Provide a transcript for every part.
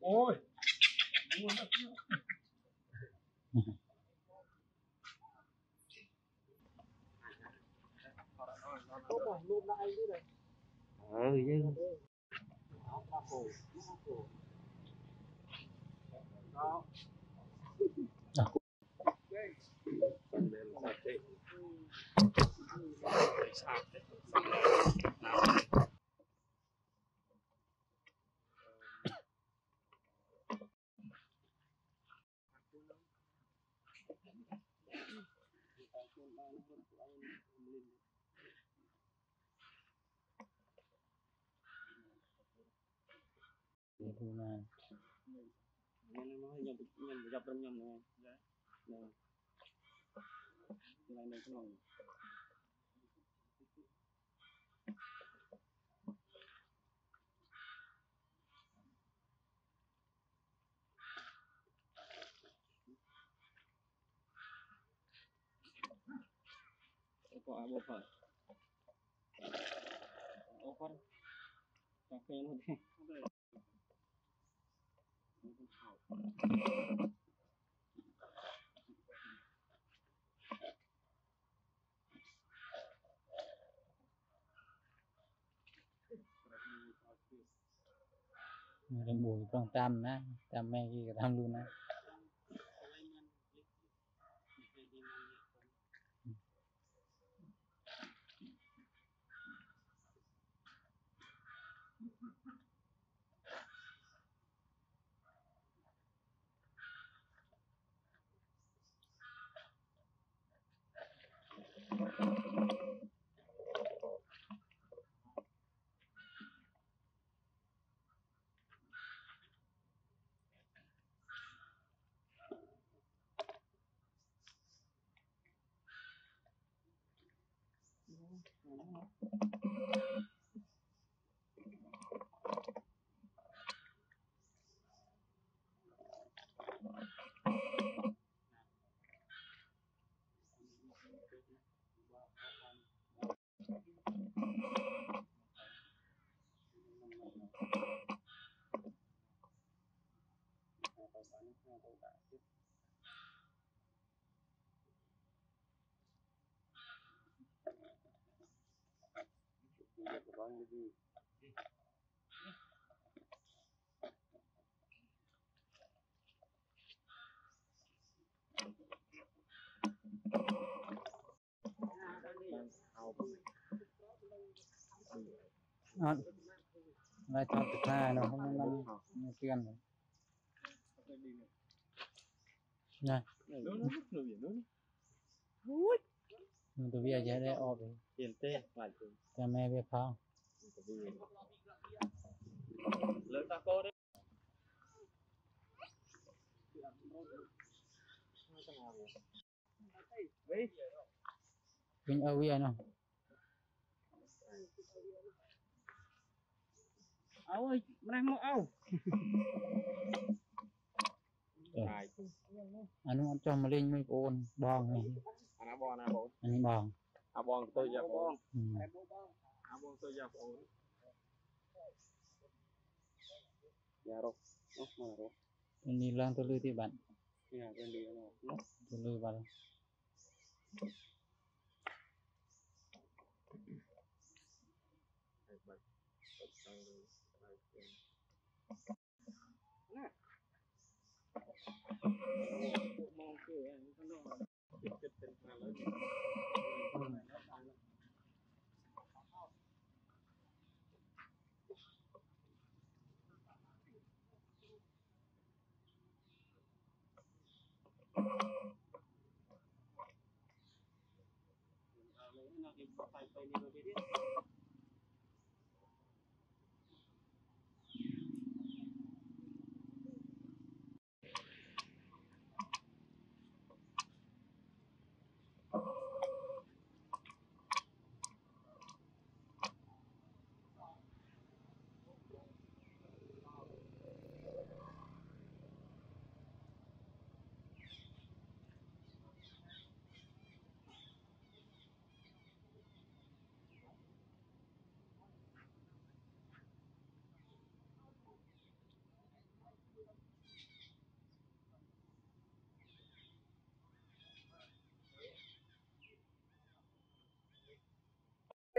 Ôi. Có bộ phận. Ô con. Cà phê luôn đi. Mình bùi trong tam á, tam mẹ gì cả tam luôn á. Lại cho thực ra nó không năm tiền này. Này. Mình tôi bây giờ đây ở bên tiền tê phải cho mẹ về phòng. Lớn ta cô đấy. Mình ở bên nào? Ôi, mình mau ao. Anh cho mà lên mấy con bòn này. Anh bòn. Anh bòn. Bòn tôi giờ bòn. Bòn tôi giờ bòn. Dạ rồi. Rồi. Ini lang tôi lưu thì bạn. Dạ, bên đi nó. Tôi lưu vào.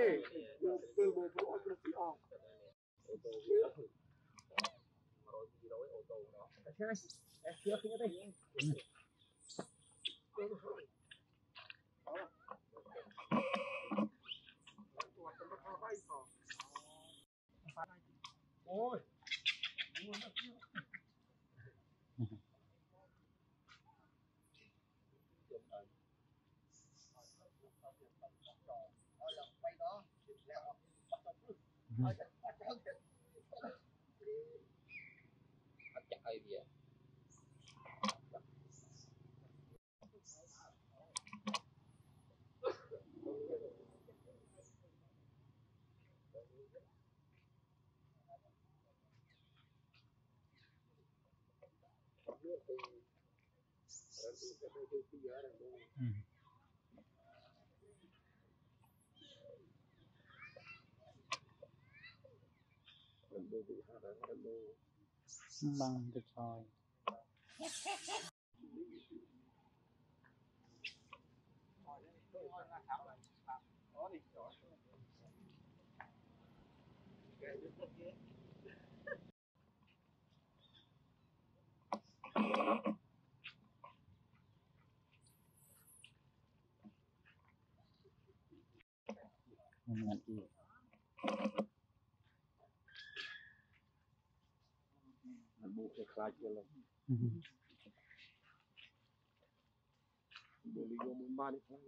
bằng được rồi. Ngặt gì bộ cái khai kia là bộ lý do muốn ba đi không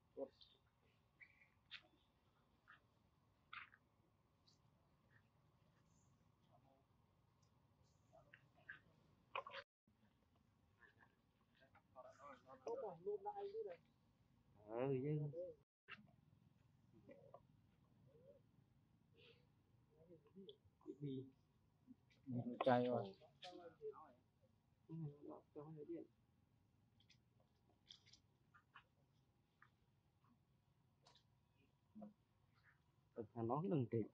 chay rồi. Nó đừng trị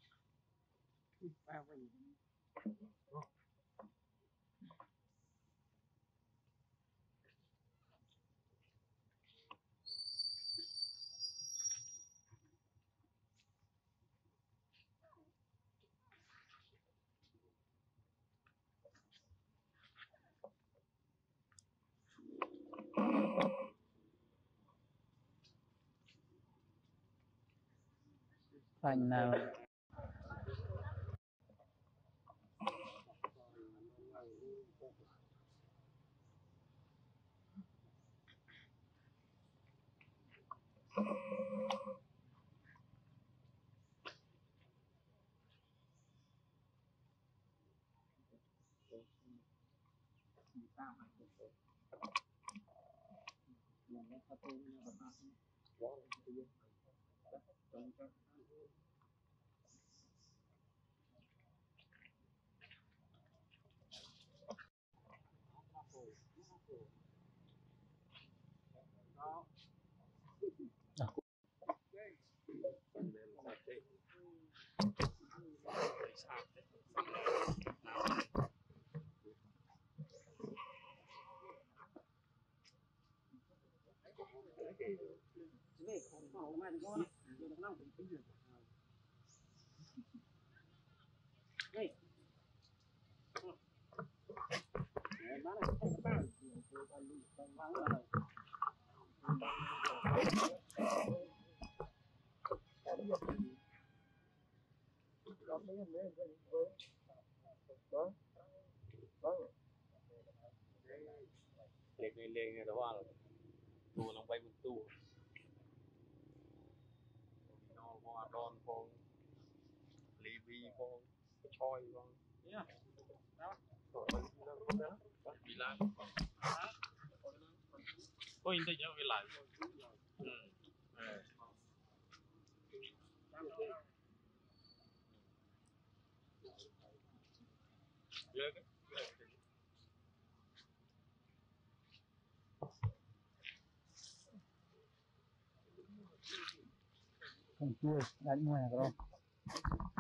Thành nào lên đó là tu lòng bay một tu nó hoa đòn con libby con choi con bị lan có in thấy nhớ cái lại không chui đánh ngoài rồi.